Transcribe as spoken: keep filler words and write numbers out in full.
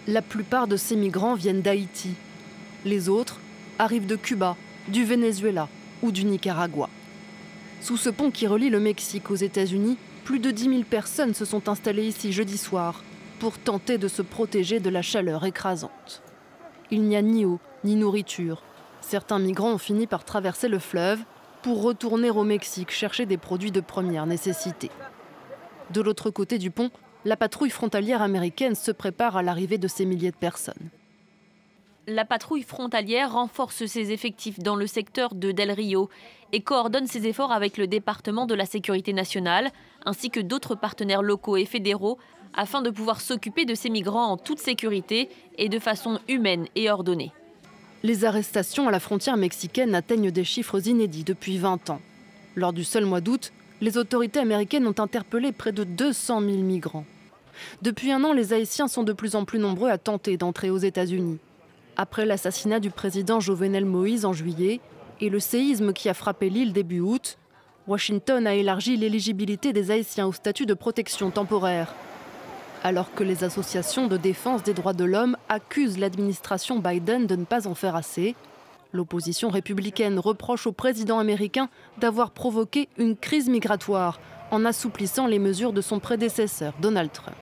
La plupart de ces migrants viennent d'Haïti. Les autres arrivent de Cuba, du Venezuela ou du Nicaragua. Sous ce pont qui relie le Mexique aux États-Unis, plus de dix mille personnes se sont installées ici jeudi soir pour tenter de se protéger de la chaleur écrasante. Il n'y a ni eau, ni nourriture. Certains migrants ont fini par traverser le fleuve pour retourner au Mexique chercher des produits de première nécessité. De l'autre côté du pont, la patrouille frontalière américaine se prépare à l'arrivée de ces milliers de personnes. La patrouille frontalière renforce ses effectifs dans le secteur de Del Rio et coordonne ses efforts avec le département de la sécurité nationale ainsi que d'autres partenaires locaux et fédéraux afin de pouvoir s'occuper de ces migrants en toute sécurité et de façon humaine et ordonnée. Les arrestations à la frontière mexicaine atteignent des chiffres inédits depuis vingt ans. Lors du seul mois d'août, les autorités américaines ont interpellé près de deux cent mille migrants. Depuis un an, les Haïtiens sont de plus en plus nombreux à tenter d'entrer aux États-Unis. Après l'assassinat du président Jovenel Moïse en juillet et le séisme qui a frappé l'île début août, Washington a élargi l'éligibilité des Haïtiens au statut de protection temporaire. Alors que les associations de défense des droits de l'homme accusent l'administration Biden de ne pas en faire assez, l'opposition républicaine reproche au président américain d'avoir provoqué une crise migratoire en assouplissant les mesures de son prédécesseur, Donald Trump.